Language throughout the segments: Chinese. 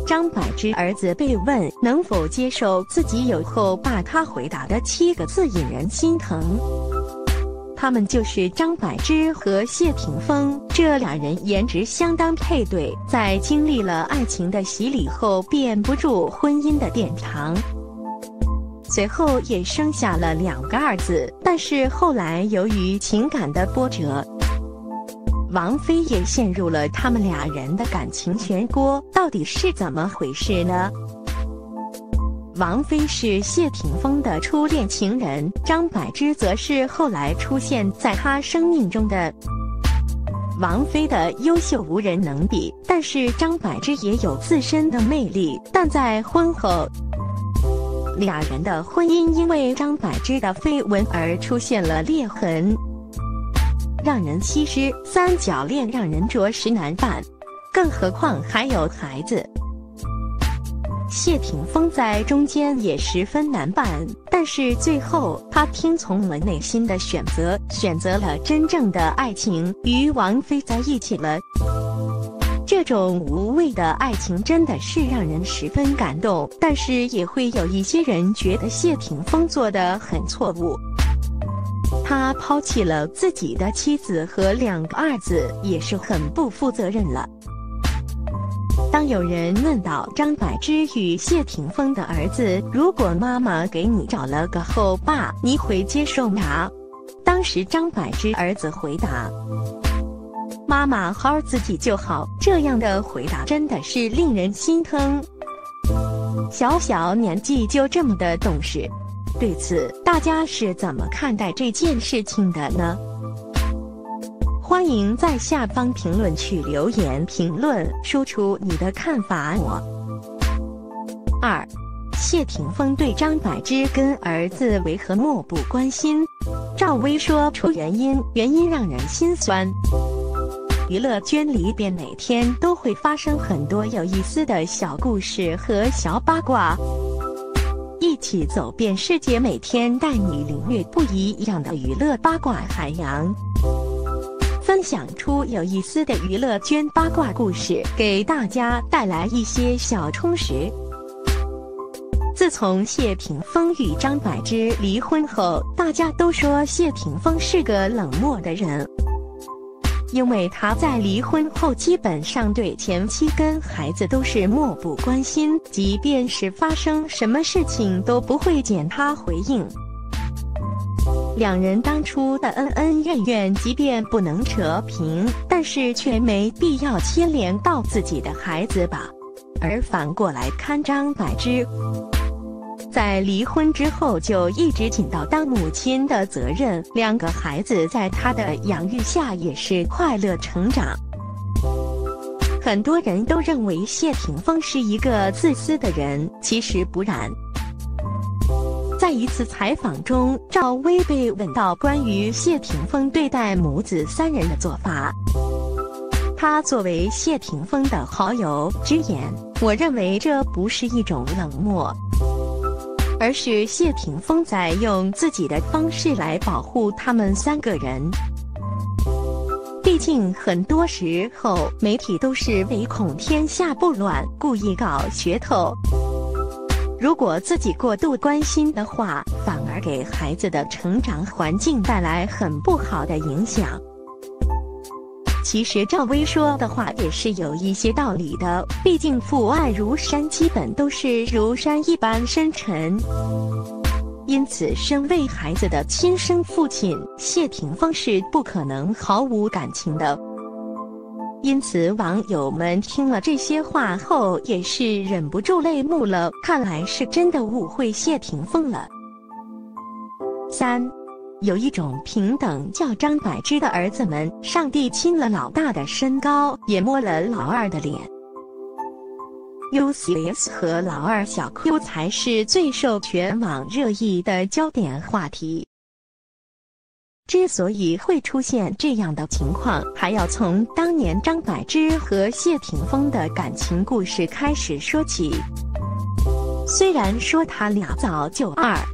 张柏芝儿子被问能否接受自己有后爸，他回答的7个字引人心疼。他们就是张柏芝和谢霆锋，这俩人颜值相当配对，在经历了爱情的洗礼后，便不住婚姻的殿堂。随后也生下了2个儿子，但是后来由于情感的波折，王菲也陷入了他们俩人的感情漩涡，到底是怎么回事呢？王菲是谢霆锋的初恋情人，张柏芝则是后来出现在他生命中的。王菲的优秀无人能比，但是张柏芝也有自身的魅力，但在婚后，俩人的婚姻因为张柏芝的绯闻而出现了裂痕，让人唏嘘，3角恋让人着实难办，更何况还有孩子。谢霆锋在中间也十分难办，但是最后他听从了内心的选择，选择了真正的爱情，与王菲在一起了。这种无畏的爱情真的是让人十分感动，但是也会有一些人觉得谢霆锋做得很错误。他抛弃了自己的妻子和2个儿子，也是很不负责任了。当有人问到张柏芝与谢霆锋的儿子，如果妈妈给你找了个后爸，你会接受吗？当时张柏芝儿子回答：妈妈好自己就好。这样的回答真的是令人心疼，小年纪就这么的懂事。对此大家是怎么看待这件事情的呢？欢迎在下方评论区留言评论，说出你的看法。2. 谢霆锋对张柏芝跟儿子为何漠不关心？赵薇说出原因让人心酸。娱乐圈里边每天都会发生很多有意思的小故事和小八卦，一起走遍世界，每天带你领略不一样的娱乐八卦海洋，分享出有意思的娱乐圈八卦故事，给大家带来一些小充实。自从谢霆锋与张柏芝离婚后，大家都说谢霆锋是个冷漠的人，因为他在离婚后基本上对前妻跟孩子都是漠不关心，即便是发生什么事情都不会简他回应。两人当初的恩恩怨怨即便不能扯平，但是却没必要牵连到自己的孩子吧。而反过来看张柏芝，在离婚之后就一直尽到当母亲的责任，2个孩子在她的养育下也是快乐成长。很多人都认为谢霆锋是一个自私的人，其实不然。在一次采访中，赵薇被问到关于谢霆锋对待母子3人的做法，她作为谢霆锋的好友直言：“我认为这不是一种冷漠，而是谢霆锋在用自己的方式来保护他们3个人。毕竟很多时候媒体都是唯恐天下不乱，故意搞噱头。如果自己过度关心的话，反而给孩子的成长环境带来很不好的影响。”其实赵薇说的话也是有一些道理的，毕竟父爱如山，基本都是如山一般深沉。因此身为孩子的亲生父亲，谢霆锋是不可能毫无感情的。因此网友们听了这些话后也是忍不住泪目了，看来是真的误会谢霆锋了。3. 有一种平等，叫张柏芝的儿子们，上帝亲了老大的身高，也摸了老二的脸。UCS 和老二小 Q 才是最受全网热议的焦点话题。之所以会出现这样的情况，还要从当年张柏芝和谢霆锋的感情故事开始说起。虽然说他俩早就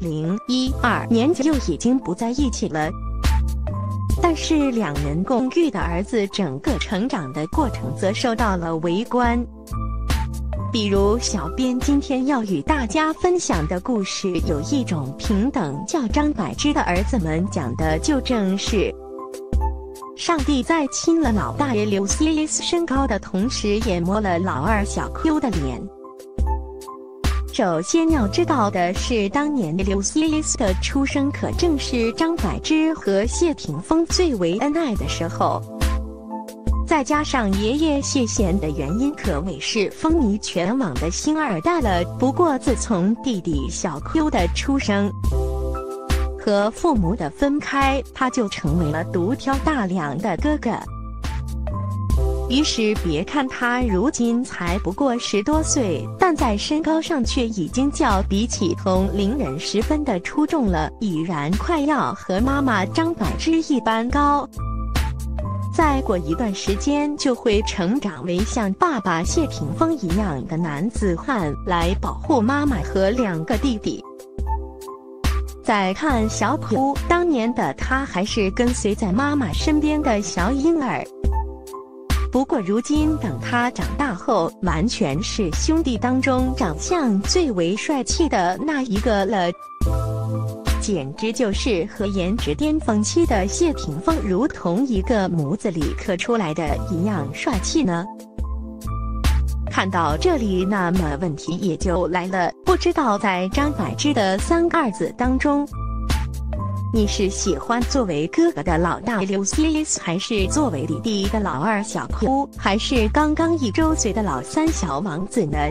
2012年就已经不在一起了，但是2人共育的儿子整个成长的过程则受到了围观。 比如小编今天要与大家分享的故事，有一种平等叫张柏芝的儿子们，讲的就正是上帝在亲了老大爷刘西斯身高的同时，也摸了老二小 Q 的脸。首先要知道的是，当年的刘西斯的出生可正是张柏芝和谢霆锋最为恩爱的时候，再加上爷爷谢贤的原因，可谓是风靡全网的星二代了。不过自从弟弟小 Q 的出生和父母的分开，他就成为了独挑大梁的哥哥。于是别看他如今才不过10多岁，但在身高上却已经较比起同龄人十分的出众了，已然快要和妈妈张柏芝一般高。再过一段时间就会成长为像爸爸谢霆锋一样的男子汉，来保护妈妈和2个弟弟。再看小 Q， 当年的他还是跟随在妈妈身边的小婴儿。不过如今等他长大后，完全是兄弟当中长相最为帅气的那一个了，简直就是和颜值巅峰期的谢霆锋如同一个模子里刻出来的一样帅气呢。看到这里，那么问题也就来了，不知道在张柏芝的3个儿子当中，你是喜欢作为哥哥的老大刘西斯，还是作为弟弟的老二小 Q， 还是刚刚1周岁的老3小王子呢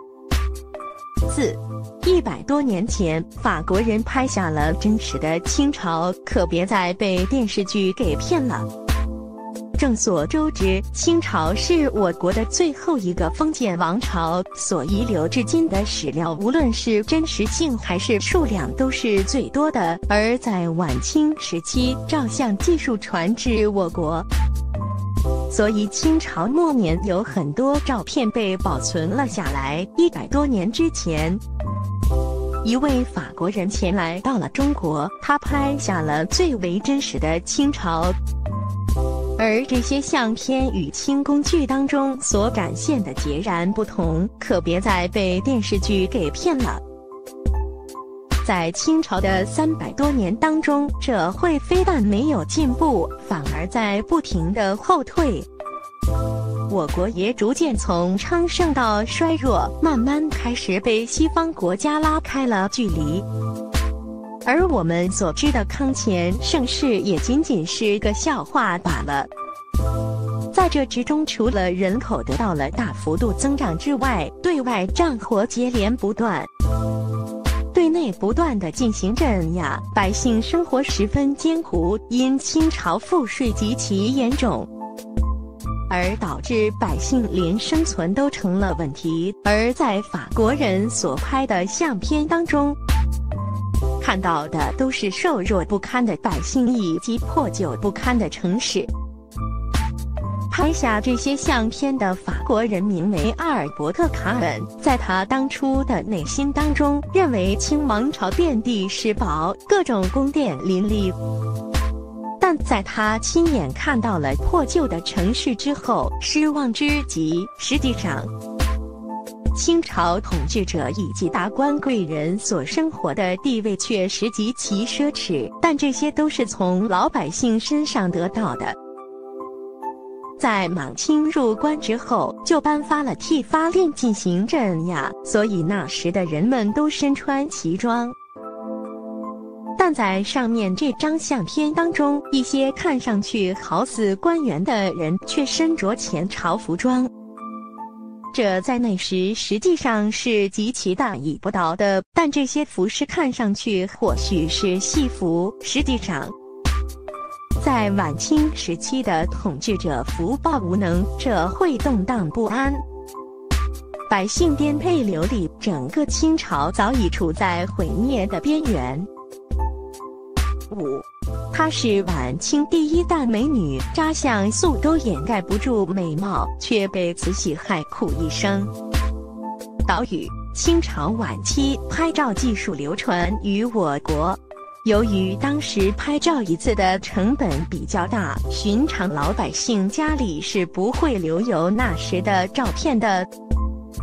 ？100多年前，法国人拍下了真实的清朝，可别再被电视剧给骗了。众所周知，清朝是我国的最后一个封建王朝，所遗留至今的史料，无论是真实性还是数量，都是最多的。而在晚清时期，照相技术传至我国，所以清朝末年有很多照片被保存了下来。100多年之前，一位法国人前来到了中国，他拍下了最为真实的清朝。而这些相片与清宫剧当中所展现的截然不同，可别再被电视剧给骗了。在清朝的300多年当中，社会非但没有进步，反而在不停的后退。我国也逐渐从昌盛到衰弱，慢慢开始被西方国家拉开了距离。而我们所知的康乾盛世也仅仅是个笑话罢了。在这之中，除了人口得到了大幅度增长之外，对外战火接连不断，对内不断地进行镇压，百姓生活十分艰苦，因清朝赋税极其严重，而导致百姓连生存都成了问题。而在法国人所拍的相片当中，看到的都是瘦弱不堪的百姓以及破旧不堪的城市。拍下这些相片的法国人名为阿尔伯特·卡本，在他当初的内心当中，认为清王朝遍地是宝，各种宫殿林立。但在他亲眼看到了破旧的城市之后，失望之极。实际上，清朝统治者以及达官贵人所生活的地位确实极其奢侈，但这些都是从老百姓身上得到的。在满清入关之后，就颁发了剃发令进行镇压，所以那时的人们都身穿旗装。但在上面这张相片当中，一些看上去好似官员的人却身着前朝服装，这在那时实际上是极其大逆不道的。但这些服饰看上去或许是戏服，实际上在晚清时期的统治者福报无能，社会动荡不安，百姓颠沛流离，整个清朝早已处在毁灭的边缘。5. 她是晚清第一大美女，扎像素都掩盖不住美貌，却被慈禧害苦一生。岛屿：清朝晚期拍照技术流传于我国。由于当时拍照一次的成本比较大，寻常老百姓家里是不会留有那时的照片的。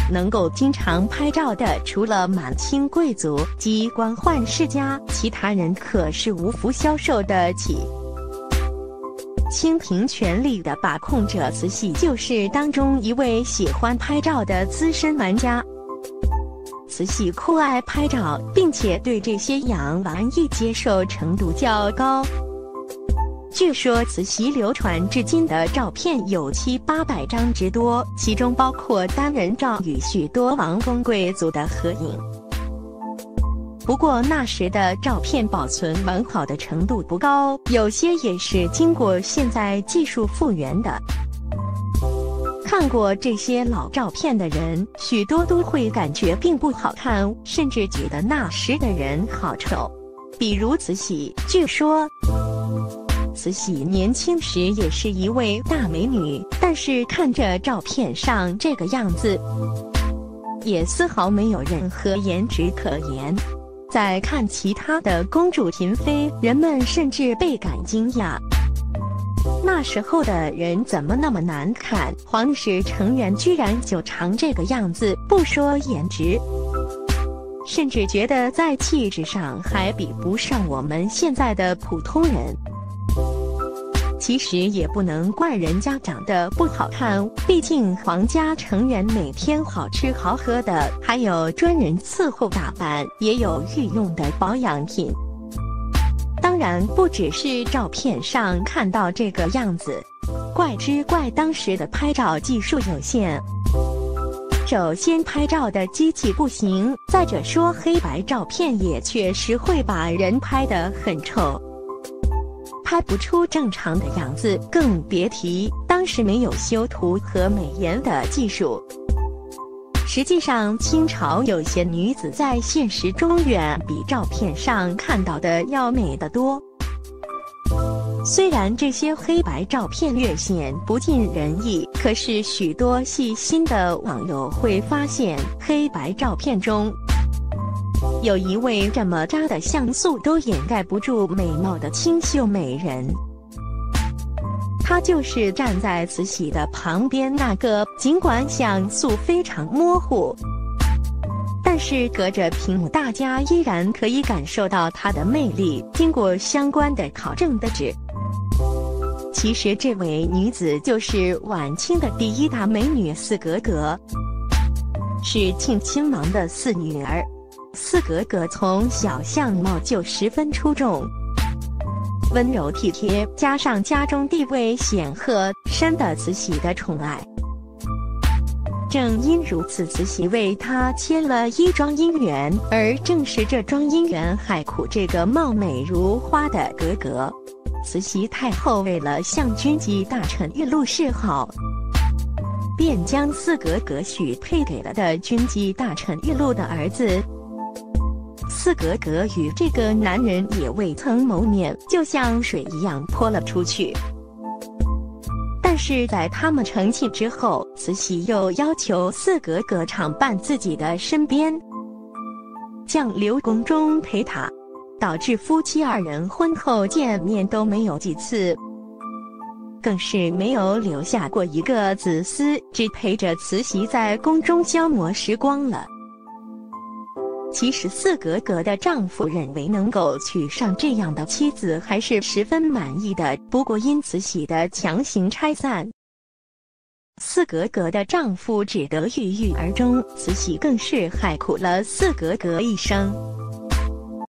能够经常拍照的，除了满清贵族及官宦世家，其他人可是无福消受得起。清廷权力的把控者慈禧就是当中一位喜欢拍照的资深玩家。慈禧酷爱拍照，并且对这些洋玩意接受程度较高。据说慈禧流传至今的照片有700-800张之多，其中包括单人照与许多王公贵族的合影。不过那时的照片保存完好的程度不高，有些也是经过现在技术复原的。看过这些老照片的人，许多都会感觉并不好看，甚至觉得那时的人好丑。比如慈禧，据说慈禧年轻时也是一位大美女，但是看着照片上这个样子，也丝毫没有任何颜值可言。再看其他的公主嫔妃，人们甚至倍感惊讶。那时候的人怎么那么难看？皇室成员居然就长这个样子，不说颜值，甚至觉得在气质上还比不上我们现在的普通人。其实也不能怪人家长得不好看，毕竟皇家成员每天好吃好喝的，还有专人伺候打扮，也有御用的保养品。当然不只是照片上看到这个样子，怪之怪当时的拍照技术有限。首先拍照的机器不行，再者说黑白照片也确实会把人拍得很丑，拍不出正常的样子，更别提当时没有修图和美颜的技术。实际上，清朝有些女子在现实中远比照片上看到的要美得多。虽然这些黑白照片略显不尽人意，可是许多细心的网友会发现，黑白照片中有一位这么渣的像素都掩盖不住美貌的清秀美人。她就是站在慈禧的旁边那个，尽管像素非常模糊，但是隔着屏幕大家依然可以感受到她的魅力。经过相关的考证的指，其实这位女子就是晚清的第一大美女四格格，是庆亲王的四女儿。四格格从小相貌就十分出众，温柔体贴，加上家中地位显赫，深得慈禧的宠爱。正因如此，慈禧为她签了一桩姻缘，而正是这桩姻缘害苦这个貌美如花的格格。慈禧太后为了向军机大臣玉露示好，便将四格格许配给了的军机大臣玉露的儿子。四格格与这个男人也未曾谋面，就像水一样泼了出去。但是在他们成亲之后，慈禧又要求四格格常伴自己的身边，降留宫中陪她，导致夫妻二人婚后见面都没有几次，更是没有留下过一个子嗣，只陪着慈禧在宫中消磨时光了。其实四格格的丈夫认为能够娶上这样的妻子还是十分满意的，不过因慈禧的强行拆散，四格格的丈夫只得郁郁而终，慈禧更是害苦了四格格一生。